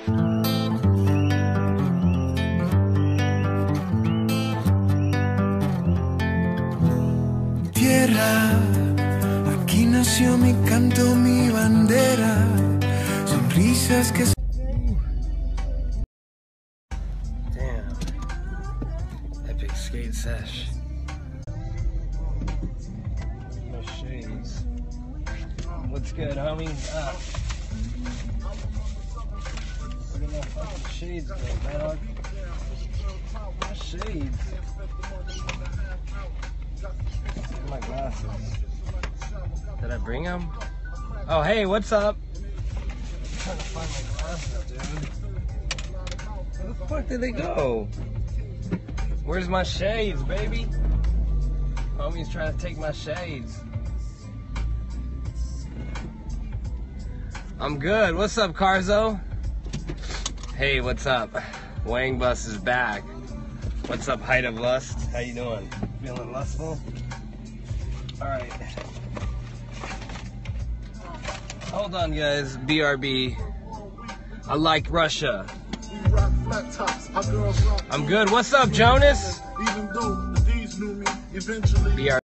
Tierra, aquí nació mi canto, mi bandera, sonrisas que... Damn. Epic skate sesh. My shades. What's good, homie? Look at my fucking shades, man. My shades. My glasses. Did I bring them? Oh, hey, what's up? I'm trying to find my glasses, dude. Where the fuck did they go? Where's my shades, baby? Homie's trying to take my shades. I'm good. What's up, Carzo? Hey, what's up? Wang Bus is back. What's up, Height of Lust? How you doing? Feeling lustful? Alright. Hold on, guys. BRB. I like Russia. I'm good. What's up, Jonas? BRB.